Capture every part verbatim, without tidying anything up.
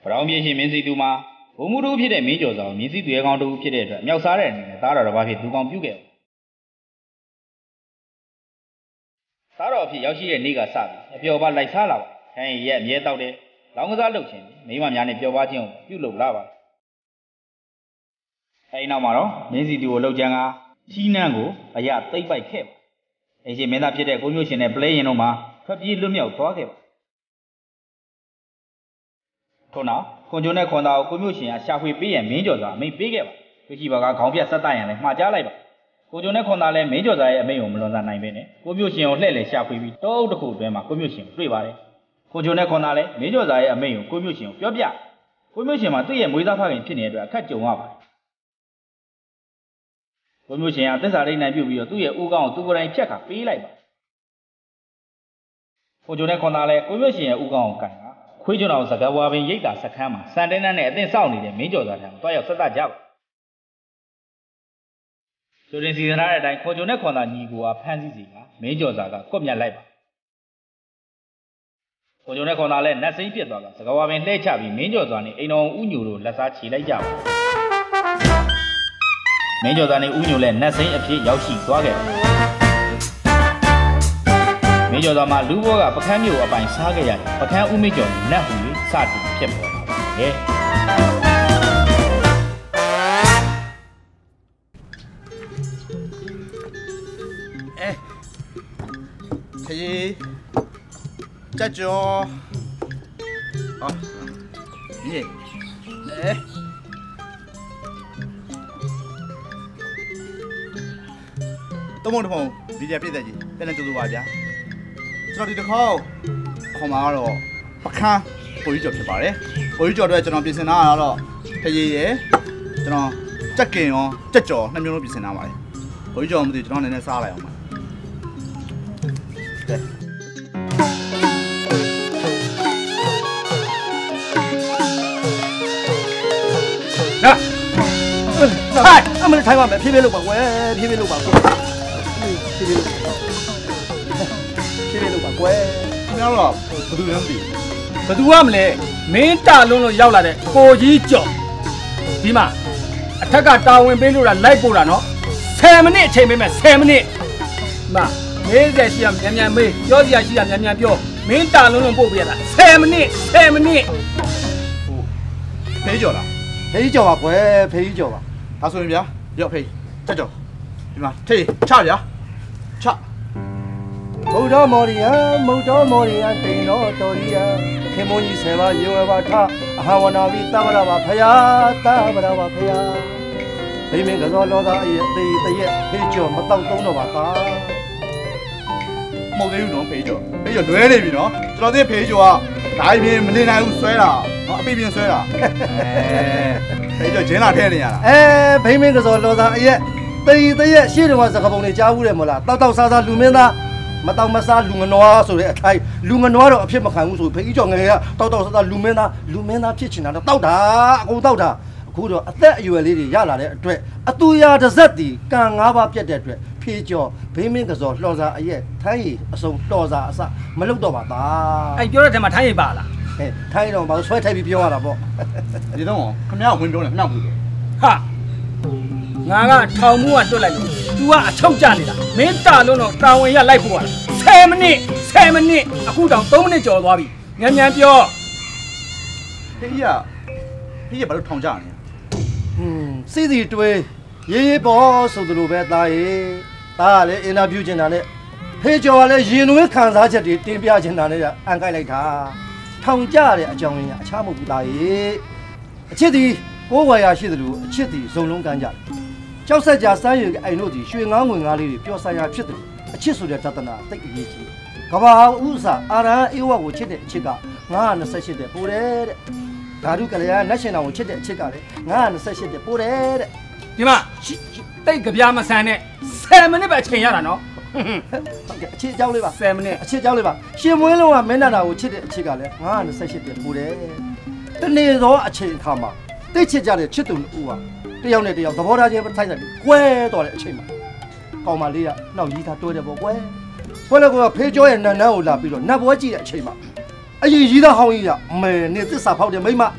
Brown Bishi Mizituma, Umudu Pit Majors or Mizitu account to Pit, Melsaren, Tara of Bahi to compute. Tara of Yoshi and Niga Sabi, if you're about like Sala, and yet yet out there, long as I look in, maybe I'm if you're watching, you look lava. Hey, now, Maro, Mizitu Lojanga, Chinango, a yard take by Cape. As you made up your commotion and play in Oma, Papi Lumio talk about. Tona, Conjuna Conda, commotion, and shall we be a major, may big ever, which you are confident Satan and Majalaba. Conjuna Conda, major, I may umlon than nine minutes. Commotion or Lele shall we be told the code when my commotion, free body. Conjuna Conda, major, I may commotion, Yobia. Commotion, my three and without having pinhead, cut you up. Commotion, this are in a view of two year Ugan, two and check up, be like. Conjuna Conda, commotion, Ugan, Kanga. Quijun of Sagawa, Yega, Sakama, Sandana, and then sounded the major that have toy of Sata Java. So this is another time, Kojunekona Nigua, Panziga, Major Zaga, Comia Leba. Kojunekona, Nasi Piedra, Sagawa, and Lechavi, Major Zani, Eno Unuru, Lasachi, Java. Major Zani Unule, Nasi, Api, Yoshi, Quagga. Major Dama Luboga, Pacamu, by Saga, Pacan Umijo, Nahu, Sati, Kempo. Eh, hey, Jajo. Oh, yeah. Eh. Tomo, did you pay that? Then I do the Waja. So did the call? Comaro, Paca, Poijo Pare, Poijo, Regional Pisanaro, Pay, General Jackie or Jajo, Namuno Pisanaway. Poijo did not in a sala. I'm going to time up. People look away, people look away. Now, but do one lay, main talon yell at it, four G job. Dima, attack a town in Belura, like Burano, seven minutes, seven minutes. Ma, Maze, she am Yam May, Yosia, she am Yam Yo, main talon Bobia, seven minutes, seven minutes. Pay Jola, pay Joa, pay Joa. That's what you are, your pay. Tajo, Tay, Charlia, Chop. Moda Moria, Moda Moria, Dino, Doria, Kimoni Seva, you ever talk, Hawana, Tabara, Paya, Tabara, Paya. They make us all of the year, Pajo, but don't know about Modu, no Pajo. Pajo, do any, you know, so they pay you up. I mean, Melina Suela, not baby Suela. Pajo, Jenna Tania. Eh, payment is all of that yet. The year she was a couple of Javumola, Tata Sada Lumina. Matamasa Lumanoa, so they tie Lumanoa of Pimacan, who pay each on here, Toto Lumena, Lumena kitchen, and a Tauda, go Tauda, Kudo, a third you a lady Yala, a two yard Zati, Kang Ava Piet, Pijo, Paymakers or Loza, yet, Tai, so Loza, Maludova. I got them a tiny bala. Tie on about sweat heavy Piora. You know, come out when you're not. Ha! Naga, Tamu, and Dolan. You are a chum janita. Menta no town in your life one. Seven minutes, seven minutes. A good on Dominic or Bobby. Yan yan pure. Here, here, but Tom Johnny. Hmm, see the way. Ye boss of the Lubet Lai, Tale in a Bujan on it. Hey, Joe, you know, can't touch it, Timbiajan on it, and I like her. Tom Jari, a Johnny, a charm of Lai. A chitty, go away, I should do, a chitty, so long can just said just I know the showing on when I leave pure side of chitty, a chisel that Tatana, take it easy. Kaba Usa, Ara, you are with Chitty, Chica, Nan, Sashi de Pure, Taruka, National Chitty, Chica, Nan, Sashi de Pure. Dima, take a Yama Sane, seven minutes, Kayano. Chitaliva, seven minutes, Chitaliva. She will have Menana with Chitty, Chica, Nan, Sashi de Pure. The name of a chain comma. They chitted Chitun Ua. The only day of the water advertising, where do I chamber? Call Maria, no, you have to the boy. When I go a page and no la below, never watch it chamber. I use either how you may need this up how the Mima.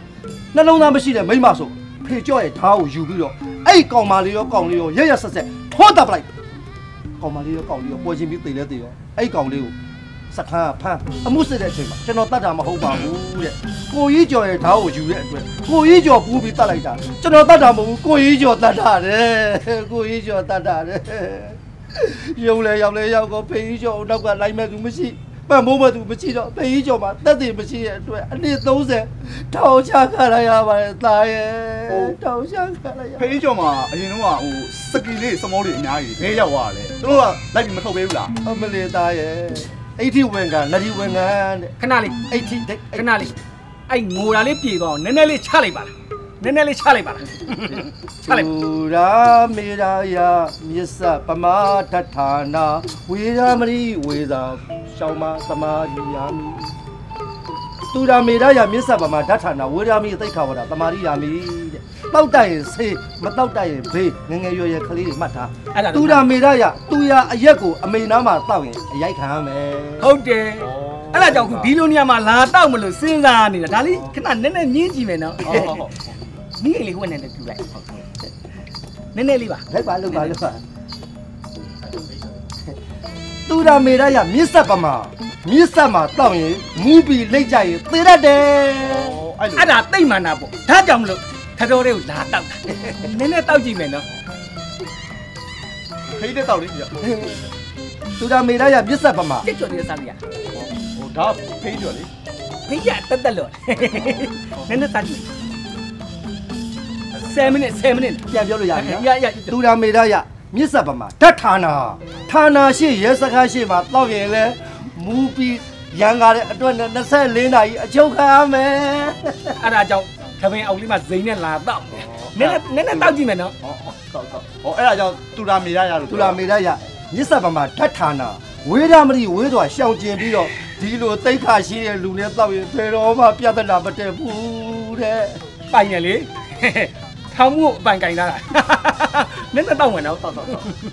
နှလုံးသားမရှိတဲ့မိမဆိုဖေကျော်ရဲ့ဓာတ်ကိုယူပြီးတော့အဲ့ကောင်မလေးရောကောင်လေးရောရက်ရက်ဆက်ဆက်ထောတပ်ပလိုက်ကောင်မလေးရောကောင်လေးရောပွဲချင်းပြီးသေလဲသေရောအဲ့ကောင်လေးကိုစခန်းဖမ်းအမှုစစ်တဲ့အချိန်မှာကျွန်တော်တတ်တာမဟုတ်ပါဘူးတဲ့ကိုကြီးကျော်ရဲ့ဓာတ်ကိုယူတဲ့အတွက်ကိုကြီးကျော်ပူးပြီးတတ်လိုက်တာကျွန်တော်တတ်တာမဟုတ်ဘူးကိုကြီးကျော်တတ်တာတဲ့ကိုကြီးကျော်တတ်တာတဲ့ရုံလဲရောက်လဲရောက်ကောဖေကြီးကျော်နောက်ကလိုက်မဲ့သူမရှိပံ့ပိုးမဲ့သူမရှိတော့ဖေကြီးကျော်မှာတက်တည်မရှိတဲ့အတွက်အနည်းသုံးဆယ်ထောင်ချခလိုက်ရပါတယ်သားရဲ့ထောင်ချခလိုက်ရဖေးကျော်မှာအရင်တော့ဟိုစကီလေးစမောလေးအများကြီးဘဲရောက်သွားတယ်သူတို့ကလိုက်ပြီးမထုတ်ပေးဘူးလားအမလေးသားရဲ့အိတ်ထိဝင်ကနဒီဝင်ကန်တဲ့ခဏလေးအိတ်ထိခဏလေးအဲ့ငိုတာလေးပြေသွားအောင်နည်းနည်းလေးချလိုက်ပါလားနည်းနည်းလေးချလိုက်ပါလားချလိုက်ဘူရာမေရာယာမြစ္ဆပမာထထာနာဝေရာမရိဝေသာရှောင်းမသမာဓိယာမိသူရာမေရာယာမြစ္ဆပမာထထာနာဝေရာမိသိခါဝဒသမာဓိယာမိတဲ့တောက်တိုက်ရင်ဆေးမတောက်တိုက်ရင်ဘေးငငယ်ရွယ်ရွယ်ကလေးတွေမှတ်ထားသူရာမေရာယာသူရာအရက်ကိုအမေနားမှာတောက်ရင်အရိုက်ခံရမယ်ဟုတ်တယ်အဲ့ဒါကြောင့်ခုဒီလိုနေရာမှာလာတောက်မလို့စဉ်းစားနေတာဒါလေးခဏနည်းနည်းညင်းကြည့်မယ်နော်ဟုတ်ဟုတ်ဟုတ်နီးလေးဟိုနဲ့လည်းပြူလိုက်နည်းနည်းလေးပါလိုက်ပါလို့ပါလို့ပါသူရာမေရရမြစ်ဆက်ပမာမြစ်ဆက်မှာတောက်ရင်မူးပြီးလိတ်ကြရင်သေတတ်တယ်အဲ့ဒါတိတ်မှန်တာပေါ့ဒါကြောင့်မလို့ထတော်လေးကိုလာတောက်တာနည်းနည်းတောက်ကြည့်မယ်နော်ဖိတဲ့တောက်လေးပြသူရာမေရရမြစ်ဆက်ပမာကြွနေတဲ့စားလေးရဟိုဒါဖိကျော်လေဖိရတက်တက်လို့နည်းနည်းတောက်ကြည့်ဆယ်မိနစ်ဆယ်မိနစ်ပြန်ပြောလို့ရတယ်ရရသူရာမေရရမြစ်ဆက်ပမာဓာတ်ဌာနာဌာနာရှိရဲစခန်းရှိမှာတောက်ရင်လဲမူးပြီးရန်ကားတဲ့အတွက်နဲ့၂၄နာရီအချုပ်ခံရမယ်အဲ့ဒါကြောင့်ခပင်အောက်လေးမှာဇိမ်နဲ့လာတောက်နည်းနည်းနည်းနည်းတောက်ကြည့်မယ်နော်ဟောတောက်တောက်ဟောအဲ့ဒါကြောင့်သူရာမေရရလို့သူရာမေရရမြစ်ဆက်ပမာဓာတ်ဌာနာဝေဒမတိဝေးစွာရှောင်ကျင်ပြီးတော့ဒီလိုတိတ်ခါရှိတဲ့လူနဲ့တောက်ရင်ဘယ်တော့မှပြဿနာမတက်ဘူးတဲ့ပိုင်ရလေထောင်မှုအပိုင်ကင်လာတာနည်းနည်းတောက်ဝင်တော့တောက်တောက်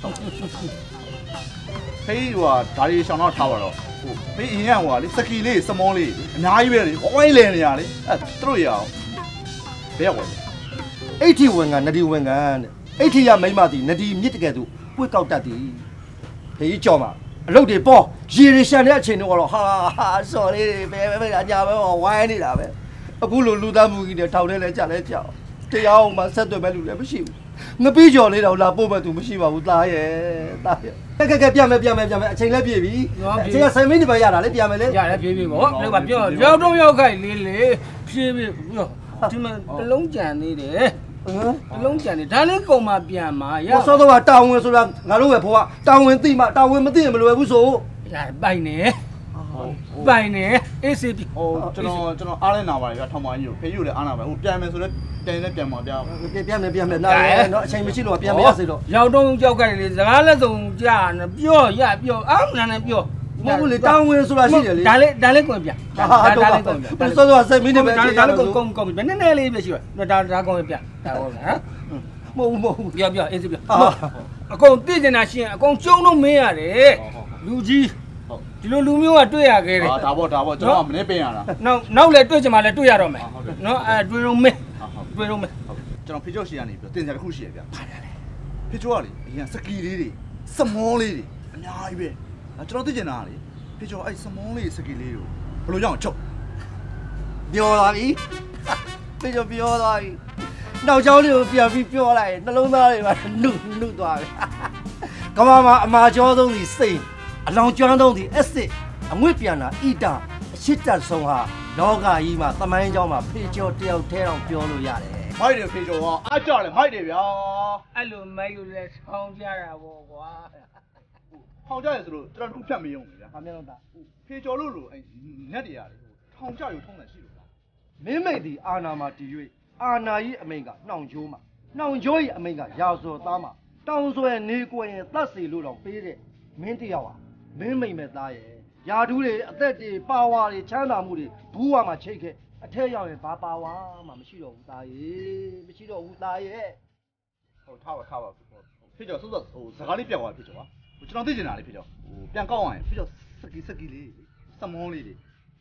ဖေးဟိုဟာဒါရီရှောင်းတော့ထားပါတော့ဟိုဖေးအရင်ကဟိုဟာလေစကီလေးစမောလေးအများကြီးပဲလေဝိုင်းလဲနေရလေအဲသူတို့ရအောင်ဘယ်ရောက်ဝင်အိတ်ထီဝင်ကနဒီဝင်ကန်တဲ့အိတ်ထီရမိမတီနဒီမြစ်တကယ်သူပွေကောက်တတ်သည်ဖေးကြော်မှာအလုပ်တွေပေါ်ရေရရှန်တဲ့အချိန်တော့ဟာဟာစော်လေးပဲပဲအညာပဲဝိုင်းနေတာပဲအခုလိုလူသားမှုကြီးတွေထောင်ထဲလဲကြလဲကြောက်တရားအောင်မှဆက်သွယ်မဲ့လူလည်းမရှိဘူးငပိကျော်လေးတော့လာပို့မဲ့သူမရှိပါဘူးသားရဲ့သားရဲ့ကဲကဲကဲပြန်မယ်ပြန်မယ်ပြန်မယ်အချိန်လည်းပြည့်ပြီအချိန်ကဆယ်မိနစ်ပဲရတာလေပြန်မယ်လေရတယ်ပြည့်ပြီပေါ့လောက်ကပြောရောက်တော့ရောက်ခိုက်လေးလေဖြည့်ပြီပြောဒီမှာတလုံးကြံနေတယ်ဟမ်တလုံးကြံနေဒါလေးကုန်မှပြန်မှာရဆောတော့ကတာဝန်ဆိုတာငါတို့ပဲဘိုးကတာဝန်သိမှတာဝန်မသိရင်မလွယ်ဘူးဆိုရပိုင်နေပိုင်နေအေးစေးပြီဟိုကျွန်တော်ကျွန်တော်အားလဲနာပါတယ်ဗျာထောင်မကြီးကိုဖေးယူလည်းအားနာပါဟိုပြန်မယ်ဆိုတော့ပြန်လည်းပြန်မှာဗျာပြန်မယ်ပြန်မယ်နားရဲเนาะအချိန်မရှိလို့ပြန်မရစေတော့ရောက်တော့ကြောက်ကြတယ်လေစကားလက်စုံကြာပြောရပြောအောင်းနာနဲ့ပြောမဟုတ်ဘူးလေတာဝန်ဆိုတာရှိတယ်လေဒါလေးဒါလေးကုန်ပြန်ဒါလေးကုန်ပြန်စောစောစိတ်မင်းတွေပဲဒါလေးကုန်ကုန်ကုန်ပြန်နည်းနည်းလေးပဲရှိတော့ဒါဒါကုန်ပြန်ဒါဟုတ်လားဟမ်မဟုတ်ဘူးမဟုတ်ဘူးပြောပြောအေးစေးပြောအကုန်သိကျင်တာရှိရင်အကုန်ကျုံလို့မင်းရတယ်လူကြီးဒီလိုလူမျိုးကတွေ့ရခဲ့တယ်ဟာဒါပေါ့ဒါပေါ့ကျွန်တော်ကမနေ့ပြင်ရတာနောက်နောက်လည်းတွေ့ချင်မှလည်းတွေ့ရတော့မယ်နော်အဲတွေ့တော့မင်းတွေ့တော့မင်းကျွန်တော်ဖေကျော်ရှိရနေပြီတင်စရာတစ်ခုရှိရဗျာဖေကျော်ကလေအရင်စကီလေးတွေစမောလေးတွေအများကြီးပဲကျွန်တော်သိကျင်တာလေဖေကျော်အဲ့စမောလေးစကီလေးကိုဘယ်လိုကြောင့်ချုပ်ပြောသွားပြီဖေကျော်ပြောသွားပြီနောက်ကျောင်းလေးကိုပြန်ပြီးပြောလိုက်နှလုံးသားတွေမှာနှုတ်နှုတ်သွားပြီကမ္ဘာမှာအမာကျော်ဆုံးစီစိတ်အလောင်ကျွမ်းဆုံးဒီအက်စစ်အငွေ့ပြန်တာအီတာအချစ်တက်ဆုံးဟာလောကကြီးမှာသမိုင်းကြောင်းမှာဖေကျော်တယောက်ထဲအောင်ပြောလို့ရတယ်မိုက်တယ်ဖေကျော်ကအားကြတယ်မိုက်တယ်ဗျာအဲ့လိုမိုက်လို့လဲဆောင်းကြတာပေါ့ကွာထောင်ကြရဆိုလို့ကျွန်တော်တို့ဖြတ်မယုံဘူးဗျာဟာမျက်လုံးသားဖေကျော်လို့လို့အဲ့နက်တရားတွေထောင်ကြရုံထုံးတယ်ရှိလို့လားမင်းမိတ်ဒီအာနာမှာတည်၍အာနာကြီးအမိန်ကနှောင်ချိုးမှာနှောင်ချိုးကြီးအမိန်ကရာဇော်သားမှာတောင်ဆွဲနေကွယ်ရင်တတ်စီလို့တော့ပေးတဲ့မင်းတယောက်ဟာမင်းမိမ့်မဲ့သားရဲ့ယာဓူးတွေအသက်တွေပါဝါတွေချမ်းသာမှုတွေဘူးဝါမှာချိတ်ခဲ့အထက်ရောက်ရင်ဘာပါဝါမှမရှိတော့ဘူးသားရဲ့မရှိတော့ဘူးသားရဲ့ဟိုထားပါထားပါဖေကျော်စိုးစိုးဟိုစကားလေးပြောက်သွားဖေကျော်ဟာဟိုကျွန်တော်သိချင်တာလေးဖေကျော်ဟိုပြန်ကောက်အောင်ဖေကျော်စကီစကီလေးစမောလေးတွေ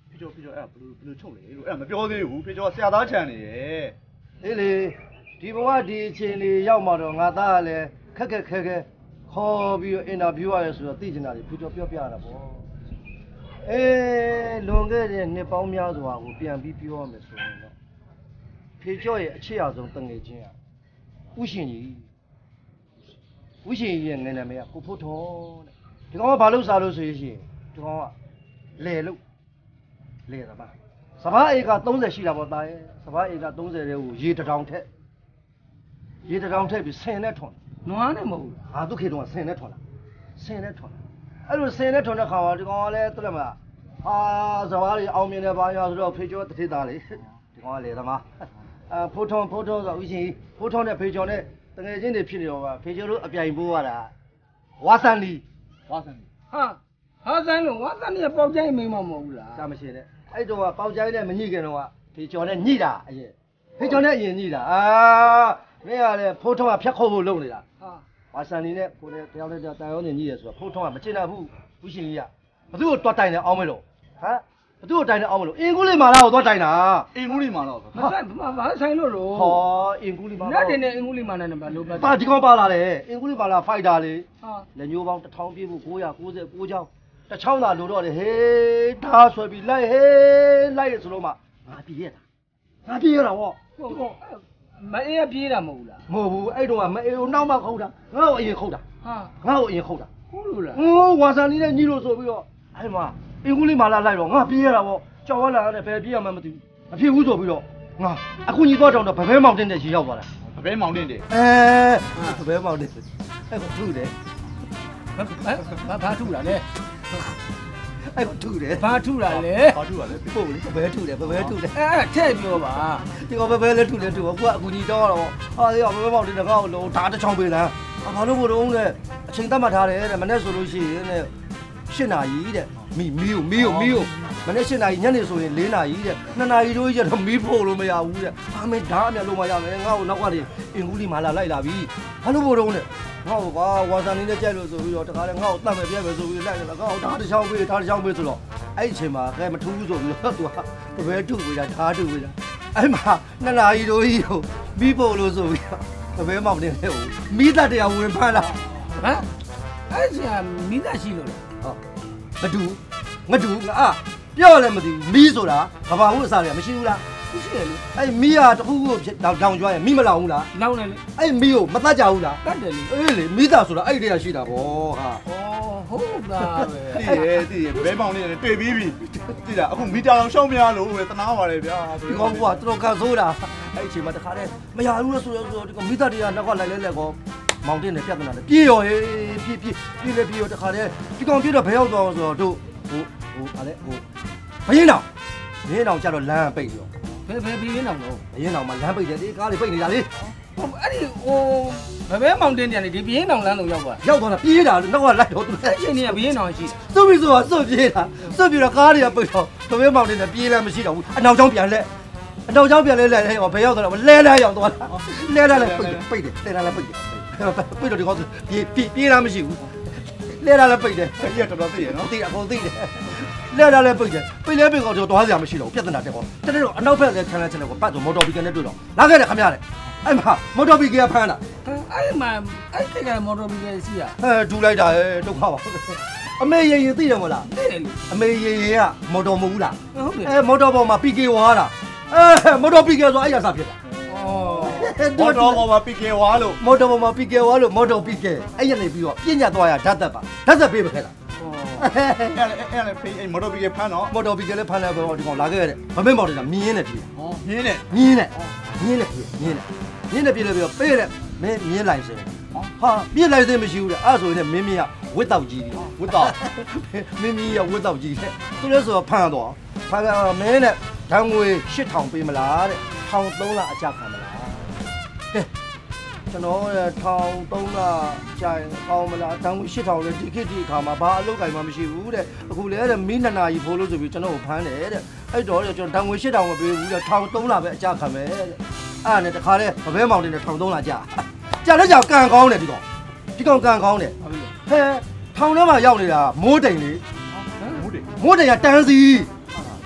ဖေကျော်ဖေကျော်အဲ့ဘလူဘလူချုပ်လေလို့အဲ့မပြောသေးဘူးဖေကျော်ဆရာသားချန်နေရဲ့အေးလေဒီဘဝဒီအချိန်လေးရောက်မှတော့ငါသားကလည်းခက်ခက်ခဲခဲခေါ်ပြီးတော့အင်တာဗျူးရတယ်ဆိုတော့သိချင်တာတွေဖေကျော်ပြောပြရတာပေါ့အေးလွန်ခဲ့တဲ့နှစ်ပေါင်းများစွာကိုပြန်ပြီးပြောရမယ်ဆိုရင်တော့ဖေကျော်ရဲ့အချစ်အဆုံးတငယ်ချင်းอ่ะဥရှင်ကြီးဥရှင်ကြီးရဲ့ငယ်နာမည်ကကိုဖို့ထောတဲ့ဒီကောင်ကဘာလို့စားလို့ဆိုရင်ဒီကောင်ကလေလို့လေတာပါစဘာဧက30ရှိတာပေါ့တာရဲ့စဘာဧက30တဲ့ကိုရေတထောင်ထက်ရေတထောင်ထက်ပြီးဆင်နဲ့ထွန်နွားနဲ့မဟုတ်ဘူးဟာသူခေတုန်းကဆင်နဲ့ထွန်လာဆင်နဲ့ထွန်လာအဲ့လိုဆင်နဲ့ထွန်တဲ့ခါမှာဒီကောင်ကလည်းတွေ့မလားဟာစဘာတွေအောင်မြင်တယ်ဘာညာဆိုတော့ဖေကျော်တတိသားလေဒီကောင်ကလေသမားအဖိုးထုံးဖိုးထုံးဆိုဥရှင်ဖိုးထုံးနဲ့ဖေကျော်နဲ့တကယ်ချင်းတွေဖြစ်နေတော့ပါဖေကျော်တို့အပြိုင်ပိုးရတာဝါဆန်လီဝါဆန်လီဟာဟာဆန်လို့ဝါဆန်လီပေါက်ကြိုင်းမိမမဟုတ်ဘူးလားစာမရှိနဲ့အဲ့တော့ပေါက်ကြိုင်းနဲ့မညှိခင်တော့ဖေကျော်နဲ့ညှိတာအရင်ဖေကျော်နဲ့အရင်ညှိတာအာမင်းကလည်းဖိုးထုံးကဖြတ်ခုတ်ဖို့လုပ်နေတာဟာဝါဆန်လီနဲ့ကိုယ်တယောက်တည်းတန်ရုံးနဲ့ညှိရဆိုတော့ဖိုးထုံးကမချင်တော့ဘူးဥရှင်ကြီးကဘသူ့ကိုတွတ်တိုင်နေအောင်မလို့ဟမ်ဘသူ့ကိုတိုင်နေအောင်မလို့အင်ကူးလေးမာလာကိုတွတ်တိုင်တာအင်ကူးလေးမာလာကိုမဆိုင်ဘာဆိုင်လို့လို့ဟောအင်ကူးလေးမာလာနဲ့တင်နေအင်ကူးလေးမာလာနဲ့ဘာလို့ပါဒီကောင်ပါလာတယ်အင်ကူးလေးမာလာဖိုက်တာလေဟာလက်ညိုးပေါင်းတစ်ထောင်ပြည့်ဖို့၉၉၉ချောင်းတစ်ချောင်းသာလို့တော့လေဟေးဓာဆွဲပြီးလိုက်ဟေးလိုက်ရဆိုတော့မှငါပြေးရတာငါပြေးရတာဗောဟုတ်မအေးပြေးတာမဟုတ်လားမဟုတ်ဘူးအဲ့တော့ကမအေးကိုနောက်မှခုတ်တာငါ့ကိုအရင်ခုတ်တာဟာငါ့ကိုအရင်ခုတ်တာဟုတ်လို့လားဟိုဝါဆန်လေးနဲ့ညီလို့ဆိုပြီးတော့အဲ့မှာအင်ကူးလေးမာလာလိုက်တော့ငါပြေးရတာဗောကြောက်ရလာတယ်ဘယ်ပြေးရမှမသိဘူးမဖြစ်ဘူးဆိုပြီးတော့ငါအခုညီတော့တောင်တော့ဗဘဲမောင်တင်တဲ့ရေရောက်သွားတာဗဘဲမောင်တင်တဲ့အဲဗဘဲမောင်တင်အဲ့ကိုထုတယ်ဘာဘာထုလာလဲအဲ့ကိုထုတယ်ဘာထုလာလဲဘာထုလာလဲပို့လေဗဘဲထုတယ်ဗဘဲထုတယ်အဲ့အဲ့ထည့်ပြောပါဒီကောင်ဗဘဲလည်းထုတယ်ထုကိုကအကူညီတော့တော့ဟာဒီကဗဘဲမောင်တင်တဲ့ကောင်လုံးဓာတ်တစ်ချောင်းပေးလားဘာလို့မို့တော့လဲအချိန်တတ်မှတ်ထားတယ်တဲ့မနေ့ဆိုလို့ရှိရင်တဲ့၈နာရီတဲ့မီမီကိုမီကိုမီကိုမနေ့၈နာရီညနေဆိုရင်၄နာရီတဲ့၂နာရီတို့ကြီးတော့မီးဖို့လို့မရဘူးတဲ့။အမေဓာတ်အမြတ်လုံးမရမယ်ငါ့ကိုနောက်ကနေအင်ကူးလီမာလာလိုက်လာပြီ။ဘာလို့မို့တော့လဲ။ငါ့ကိုကွာဝါဆန်နေနဲ့ကြိုက်လို့ဆိုပြီးတော့တခါလဲငါ့ကိုတတ်မယ်ပြဲမယ်ဆိုပြီးလိုက်လာငါ့ကိုဓာတ်တစ်ချောင်းပေးဓာတ်တစ်ချောင်းပေးဆိုတော့အဲ့ဒီအချိန်မှာကဲမထူးဘူးဆိုပြီးတော့သူကတပည့်ထုပေးတာဓာတ်ထုပေးတာအဲ့မှာ၂နာရီတို့ကြီးကိုမီးဖို့လို့ဆိုပြီးတပည့်မောင်နေတယ်ဟိုမီးသက်တရားဝင်ဖမ်းလာဟမ်အဲ့ဒီမီးသက်ရှိလို့လေဟုတ်မတူငတူငါပြောလည်းမသိဘူးမီးဆိုတာကဘာဟုတ်အစားတွေကမရှိဘူးလားရှိတယ်လေအဲ့မီးကတခုခုတောင်တောင်ကျွမ်းရမီးမလောင်ဘူးလားလောင်တယ်လေအဲ့မီးကိုမတတ်ကြဘူးလားတတ်တယ်လေအေးလေမီးသားဆိုတာအဲ့ဒီတည်းကရှိတာဗောဟာဩဟုတ်လားပဲတည်ရဲ့တည်ရဲ့ဘဲမောင်လေးနဲ့တွေ့ပြီးပြီတည်တာအခုမီတာလောင်ရှောင်းမရလို့ပဲတနာပါလေဗျာဒီကောင်ကတော်တော်ကဆိုးတာအဲ့အချိန်မှာတခါတည်းမရဘူးလို့ဆိုတော့ဒီကောင်မီတာတွေကနောက်ကလိုက်လဲလဲကောမောင်တင်နဲ့ပြဿနာနဲ့ပြေးရောဟေးပြေးပြေးပြေးလေပြေးရောတခါတည်းဒီကောင်ပြေးတော့ဘယ်ရောက်သွားဆိုတော့တို့ဟိုဟိုဗာလဲဟိုဘယင်းတောင်ဘယင်းတောင်ကျတော့လမ်းပိတ်ရောဘယ်ဘယ်ဘယင်းတောင်တော့ဘယင်းတောင်မှာလမ်းပိတ်တယ်ဒီကားတွေပိတ်နေတာလေဟိုအဲ့ဒီဟိုဘယ်ဘဲမောင်တင်တယ်ဒီဘယင်းတောင်လမ်းတော့ရောက်သွားရောက်သွားတာပြေးတာနောက်ကလိုက်တော့သူအဲ့ချိန်ကြီးကဘယင်းတောင်ရှိစွတ်ပြီးဆိုတော့စွတ်ပြေးတာစွတ်ပြီးတော့ကားတွေကပိတ်တော့ဘယ်ဘဲမောင်တင်တယ်ပြေးလည်းမရှိတော့ဘူးအနောက်ကျောင်းပြန်လဲအနောက်ကျောင်းပြန်လဲလဲဟဲ့ဘယ်ရောက်သွားတော့လဲလဲရောက်သွားတာလဲလဲလဲပိတ်ပိတ်တယ်လဲလဲပိတ်တယ်ပိတ်တော့ဒီကောင်ပြေးပြေးလားမရှိဘူးလဲလာလည်းပိတ်တယ်ခကြီးကတော်တော်သိရနော်သိအကုန်သိတယ်လဲလာလည်းပိတ်တယ်ပိတ်လဲပိတ်ကောင်တော့တွားစရာမရှိတော့ဘူးပြဿနာတက်ကောတက်တော့အနောက်ဘက်လည်းခြံလဲခြံလဲကိုပတ်တော့မော်တော်ဘီကနဲ့တွေ့တော့လာခဲ့တယ်ခမရတယ်အဲ့မှာမော်တော်ဘီကဖမ်းတာအဲ့မှာအဲ့ဒီကမော်တော်ဘီကစီးရဟဲဒူလိုက်တာဟဲဒုက္ခပါအမေရေရေသိတယ်မလားသိတယ်အမေရေရေကမော်တော်မဟုတ်ဘူးလားဟုတ်တယ်အဲမော်တော်ပေါ်မှာ ပီ ကေ ဝါတာအဲမော်တော် ပီ ကေ ဆိုအဲ့ရစားဖြစ်တာမော်တော်ပေါ်မှာ ပီ ကေ ဝါလို့မော်တော်ပေါ်မှာ ပီ ကေ ဝါလို့မော်တော် ပီ ကေ အဲ့ရနေပြီးတော့ပြညတ်သွားရဓာတ်သက်ပါဓာတ်သက်ပေးမခဲ့တာအဲ့အဲ့အဲ့ဖေးအဲ့မော်တော် ပီ ကေ ဖမ်းတော့မော်တော် ပီ ကေ လည်းဖမ်းလိုက်တော့ဒီကောင်လာခဲ့ရတယ်မမေ့မော်တော်ကမြင်းနဲ့ပြေးဟောမြင်းနဲ့မြင်းနဲ့မြင်းနဲ့ပြေးမြင်းနဲ့မြင်းနဲ့ပြေးလို့ပြီးတော့ပေးတယ်မင်းမြင်းလိုက်စင်ဟာပြည့်လိုက်စင်မရှိဘူးတဲ့အဲ့ဆိုရင်မင်းမင်းကဝစ်တောက်ကြီးတယ်ဝစ်တောက်မင်းမင်းကဝစ်တောက်ကြီးတဲ့သူလည်းဆိုတော့ဖမ်းတော့ဖမ်းကမင်းနဲ့ဓာတ်ငွေ၈ထောင်ပေးမလားတဲ့ထောင်သုံးလအကြခံမလားကဲကျွန်တော်ထောင်သုံးလကြာရင်ကောင်းမလားဓာတ်ငွေ၈ထောင်လည်းဒီခေတ်ဒီအခါမှာဘာအလုပ်ကိုင်မှမရှိဘူးတဲ့အခုလည်းတဲ့မင်းနှစ်နာရီဖိုးလို့ဆိုပြီးကျွန်တော်ကိုဖမ်းတယ်တဲ့အဲ့တော့ကျွန်တော်ဓာတ်ငွေ၈ထောင်မပေးဘူးတဲ့ထောင်သုံးလပဲအကြခံမယ်တဲ့အဲ့နဲ့တခါလဲဗဘဲမောင်တင်နဲ့ထောင်သုံးလကြာကြာလဲကြာကန်ကောင်းတယ်ဒီကောင်ဒီကောင်ကန်ကောင်းတယ်ဟဲထောင်ထဲမှာရောက်နေတာမိုးတိမ်လေမိုးတိမ်မိုးတိမ်ကတန်းစီက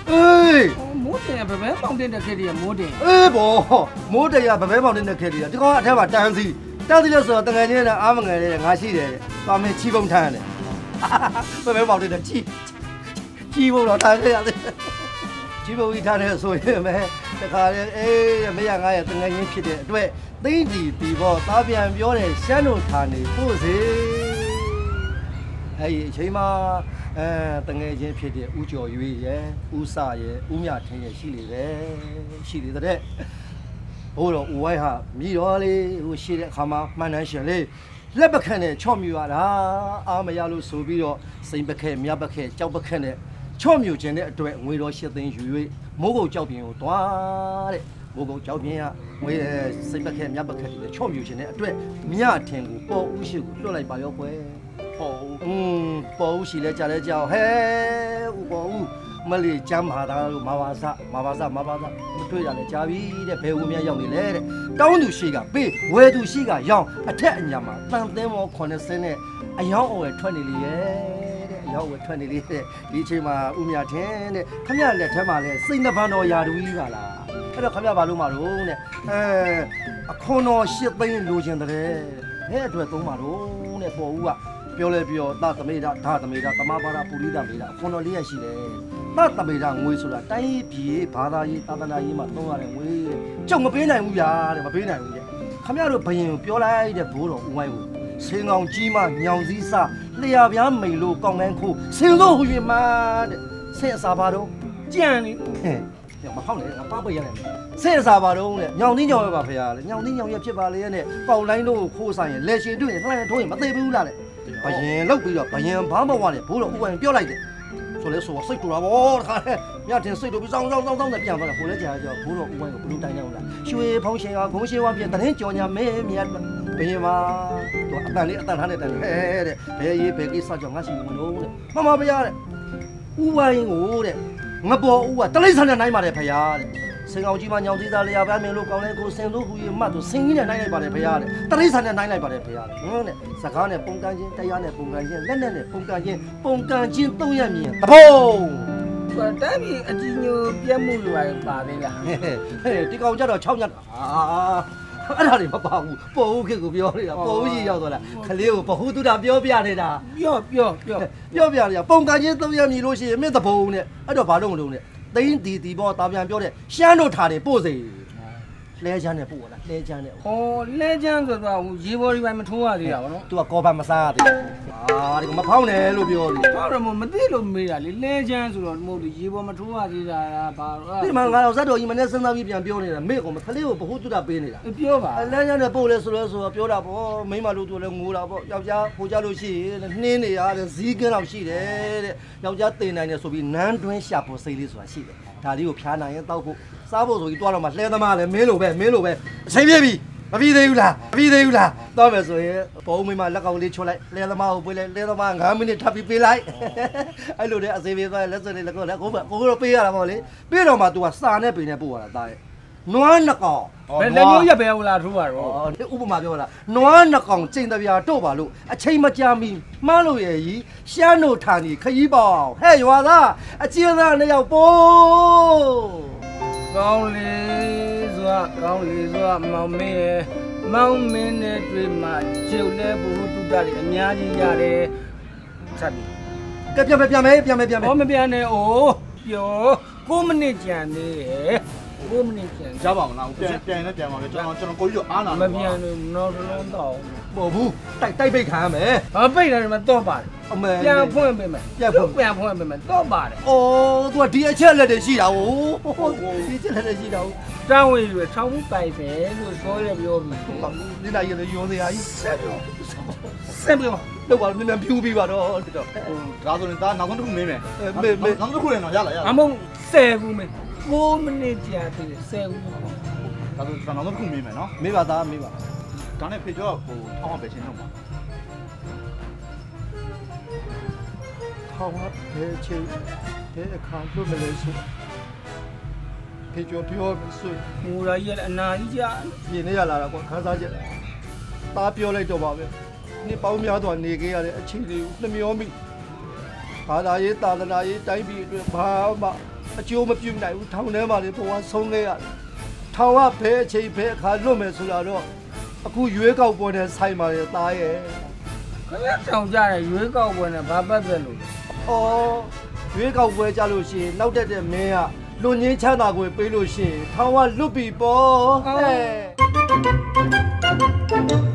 အေးမိုးတင်ဗပဲပေါင်တင်တဲ့ခေတ်ကြီးမိုးတင်အေးဘောမိုးတရဗပဲပေါင်တင်တဲ့ခေတ်ကြီးဒီကောင်အထက်မှာတန်းစီတန်းစီလို့ဆိုတော့တငယ်ချင်းနဲ့အားမငယ်နဲ့ငါရှိတယ်သွားမင်းချီပုံထမ်းတယ်ဗပဲပေါင်တင်တဲ့ချီချီပုံတော့ထားခဲ့ရတယ်ချီပုံကြီးထားတယ်ဆိုရင်ပဲတခါလေအေးမရငါရဲ့တငယ်ချင်းဖြစ်တဲ့အတွက်သိန်းစီတီဘောသားပြန်ပြောတယ်ရှမ်းတို့ထားနေပို့စေအဲ့ဒီအချိန်မှာအဲတငယ်ချင်းဖြစ်တဲ့ဦးကျော်ရွေးရဲ့ဦးစရဲ့ဦးမြထင်းရဲ့ရှိလေတယ်ရှိလေတဲ့ဘိုးတော်ဦးဝိုင်းဟာမြည်တော်လေးဟိုရှိတဲ့အခါမှာမှန်တမ်းရှင်လေးလက်ပခက်နဲ့ချော့မြူရတာအားမရလို့ဆိုပြီးတော့စိန်ပခက်မြပခက်ကြောက်ပခက်နဲ့ချော့မြူခြင်းတဲ့အတွက်ငွေတော်ရှစ်သိန်းယူ၍မိုးကုတ်ကြောက်ပြင်ကိုတွားတဲ့မိုးကုတ်ကြောက်ပြင်ကငွေစိန်ပခက်မြပခက်တွေချော့မြူခြင်းတဲ့အတွက်မြထင်းကိုပေါ်ဦးရှိကိုလွှတ်လိုက်ပါရောကွယ်ပေါ်ဦးอืมပေါ်ဦးရှိလဲကြားလဲကြောက်ဟဲဦးပေါ်ဦးမလေးကျမ်းမာသားတို့မာပါစမာပါစမာပါစမတွေ့ရလဲကြားပြီတဲ့ဘယ်ဦးများရောက်နေလဲတဲ့တောင်းသူရှိကပေးဝယ်သူရှိကရောင်းအထက်အညာမှာတန်သင်းမောခုနှစ်ဆင်းနဲ့အယောင်းအဝယ်ထွက်နေလေရဲ့တဲ့အယောင်းအဝယ်ထွက်နေလေတဲ့ဒီအချိန်မှာဦးမြထင်းတဲ့ခမရလက်ထဲမှာလဲစိတ်နှပန်းတော်ယာတူကြီးပါလားအဲ့တော့ခမရဘာလို့မလို့တဲ့အဲအခွန်တော်ရှစ်သိန်းလိုချင်တဲ့ဘယ်အတွက်သုံးပါလို့တဲ့ပေါ်ဦးကပြောလဲပြောသသမေဒဓသမေဒသမာပါဒပုရိသမေဒအခွန်တော်လေးရရှိတယ်သသမေဒငွေဆိုတာတိုင်းပြည်ဘာသာရေးသာသနာရေးမှာသုံးရတဲ့ငွေကျုပ်မပေးနိုင်ဘူးဗျာတဲ့မပေးနိုင်ဘူးတဲ့ခမရတို့ဘယင်ကိုပြောလိုက်တဲ့ဘိုးတော်ဦးဝိုင်းကိုဆင်းကောင်ကြီးမှညောင်စည်းစားလျှာပြားမိန်လို့ကောင်းတိုင်းခိုးဆင်းလို့ဟူ၍မှာတဲ့ဆင်းအစာပါတော့ကြံနေဟဲ့မဖောက်နဲ့ငါပါပိတ်ရတယ်ဆင်းအစာပါတော့တဲ့ညောင်တင်းညောင်ရပါဖေရလေညောင်တင်းညောင်ရဖြစ်ပါလေတဲ့ကောင်းတိုင်းတို့ကိုခိုးဆိုင်ရင်လက်ရှင်တွေ့ရင်လှမ်းထိုးရင်မသိဘူးလားတဲ့ဘယင်လောက်ပြီးတော့ဘယင်ဘာမဝတဲ့ဘိုးတော်ဦးဝိုင်းပြောလိုက်တယ်ဆိုလဲဆိုစိတ်တူတာဗောတခါလဲမြတ်တင်စိတ်တူပြီးစောင်းစောင်းစောင်းစောင်းနဲ့ပြန်သွားတယ်ကိုလည်းကြာကြောဘိုးတော်ဦးဝိုင်းကိုဘလူးတိုင်းနေအောင်လားရွှေဖုံးရှင်ကဂုံးရှိဝါပြတဲ့ကြော်ညာမဲမြတ်ဘယင်မှာသူအတန်လေးအတန်ထားနေတဲ့ဟဲတဲ့ဘယ်ရေးဘယ်ကိစ္စကြောင့်ငါရှိဝင်လို့တဲ့မမဖရားတဲ့ဦးဝိုင်းကိုတဲ့ငပေါ်ဦးကတလိษံနဲ့နိုင်ပါတယ်ဖရားတဲ့စင်ကောင်ကြီးမှညောင်သေးသားလျာပြမင်းလို့ကောင်းလဲကိုစင်တို့ဟူရမှတ်သူစင်ကြီးနဲ့နိုင်လိုက်ပါတယ်ဖရားတဲ့တလိษံနဲ့နိုင်လိုက်ပါတယ်ဖရားတဲ့ဟင်းတဲ့စကားနဲ့ပုံကန်ချင်းတရားနဲ့ပုံကန်ချင်းလက်နဲ့နဲ့ပုံကန်ချင်းပုံကန်ချင်းသုံးရမြင်တဘုံတက်ပြီးအကြီးညိုပြက်မှုလိုပါသေးလားဟဲ့ဟဲ့ဒီကောင်ကြတော့၆ညတ်အာအဲ့ဒါတွေမပါဘူးပေါ်ဦးခေကိုပြောနေတာပေါ်ဦးကြီးရောက်သွားလားခလေးကိုဘဟုတုဒပြောပြနေတာပြောပြောပြောပြောပြနေတာပုံကန်ချင်းသုံးရမြင်လို့ရှိရင်မင်းတဘုံနဲ့အဲ့တော့ဘာလို့မလုပ်နဲ့သိန်းတီတီပေါ်တာပြန်ပြောတဲ့ရှမ်းတို့ထားတယ်ပို့စေလဲချမ်းနဲ့ပို့လားလဲချမ်းနဲ့ဟောလဲချမ်းဆိုတော့ရေဘော်ဒီပိုင်းမထိုးရသေးတာဗောနော် तू ကကော်ပါမစားရသေးဘူးအာဒီကမဖောင်းနဲ့လို့ပြောတယ်ဟောတော့မသိလို့မေးတာလေလဲချမ်းဆိုတော့မဟုတ်ဘူးရေဘော်မထိုးရသေးတာဘာဒီမှာငါတော့ဇက်တော်ကြီးမနေ့စဉ်းစားပြီးပြန်ပြောနေတာမေ့ကောင်မခလေးကိုဘဟုတုဒပေးနေတာပြောပါလဲချမ်းနဲ့ပို့လဲဆိုလို့ဆိုတော့ပြောတာဗောမိမလို့သူလည်းငိုတာဗောယောက်ျားခိုးကြလို့ရှိရင်နှင်းနေရတဲ့ဇီးကင်းတော့ရှိတယ်တဲ့ယောက်ျားတင်နိုင်တယ်ဆိုပြီးနန်းတွင်းရှာဖို့စိတ်လေးဆိုတာရှိတယ်ဒါလေးကိုဖျားနိုင်ရင်တောက်ဖို့စားဖို့ဆိုပြီးတွားတော့မှလှဲသမားလည်းမင်းလိုပဲမင်းလိုပဲအချိန်ပြည့်ပြီမပြီးသေးဘူးလားမပြီးသေးဘူးလားတော့မယ်ဆိုရင်ဘုံမိမလက်ကောင်လေးချွတ်လိုက်လှဲသမားကိုပေးလိုက်လှဲသမား၅မိနစ်ထပ်ပြီးပေးလိုက်အဲ့လိုတဲ့အစေးပေးသွားလက်စလေးလက်ကောလက်ကိုကိုတော့ပေးရတာပေါ့လေပေးတော့မှ तू ကစာနဲ့ပင်နဲ့ပို့ရတာတာရဲ့နွားနှကောင်ဘယ်လက်မျိုးရက်ပဲဟုတ်လားထိုးပါတော့ဥပမာပြောလားနွားနှကောင်ကျိန်တပြာတော့ပါလို့အချိန်မကြာမီမှန်းလို့ရည်ရှမ်းတို့ထာနီခကြီးပေါအောင်ဟဲ့ရွာသားအကျဉ်းသားနှစ်ယောက်ပို့ကောင်းလေစွာကောင်းလေစွာမောင်မင်းရဲ့မောင်မင်းနဲ့တွေ့မှကျုပ်လည်းဘုဟုတုတ္တတွေအများကြီးရတယ်ဆက်ပြီကဲပြန်မယ်ပြန်မယ်ပြန်မယ်ပြန်မယ်ဟောမပြန်နဲ့အိုးပြောကိုမိနစ်ကြံသေးတယ်ကိုမိနစ်ကြံကြပါမလားပြန်ပြန်နဲ့ပြန်ပါလေကျွန်တော်ကျွန်တော်ကိုကြီးတို့အားနာမပြန်လို့နော်လုံးတော့ပေါ်ဘူးတိုက်တိုက်ပိတ်ခံရမယ်ဘာပိတ်တယ်မတော့ပါတယ်အမေပြန်ဖွင့်ပေးမယ်ပြန်ဖွင့်ပြန်ဖွင့်ပေးမယ်တော့ပါတယ်အော် तू ကဒီအချက်လက်တွေရှိတာဟိုဒီအချက်လက်တွေရှိတာဟိုတန်းဝင်ရွယ်ထောင်းမှုပိုက်ပဲလို့ပြောရပြောပြီးဒီလိုက်ရလေရောစရာကြီးဆက်ပြောဆက်ပြောတော့ဘာနည်းနည်းဖြူပြီးပါတော့တော်ဒါဆိုရင်ဒါနောက်ဆုံးတစ်ခုမင်းမယ်မေးမေးနောက်တစ်ခုလည်းတော့ရလာရအမုံဆယ်ခုမင်းကိုမိနစ်ကြာသေးတယ်ဆယ်ခုဒါဆိုကျွန်တော်နောက်တစ်ခုမင်းမယ်နော်မေးပါသားမေးပါဒါနဲ့ဖေကျော်ကဟိုထောင်းအောင်ပဲရှင်းတော့ပါထောင်းဘယ်ချင်းဘယ်အခါလို့မလဲဆိုဖေကျော်ပြောဆိုမူရာကြီးအနာကြီးကြာပြင်းနေရလာတာကွာခန်းစားချက်သားပြောလိုက်တော့ပါပဲနှစ်ပေါင်းများစွာနေခဲ့ရတဲ့အချိန်လေးကိုနှမျောမိဘာသာရေးသာသနာရေးတိုင်းပြည်အတွက်ဘာမှအကျိုးမပြုနိုင်ဘူးထောင်ထဲမှာလေဘဝဆုံးခဲ့ရတယ်ထောင်ကဘဲအချိန်ဘဲအခါလွတ်မယ်ဆိုတာတော့အခုရွေးကောက်ပွဲနဲ့ဆိုင်ပါလေသားရဲ့ခင်ဗျာထောင်ကြတယ်ရွေးကောက်ပွဲနဲ့ဘာပတ်သက်လို့ဩရွေးကောက်ပွဲကြလို့ရှိရင်နောက်တက်တဲ့မင်းကလွန်ငင်းချမ်းသာကိုပေးလို့ရှိရင်ထောင်ကလွတ်ပြီပေါ့ဟဲ့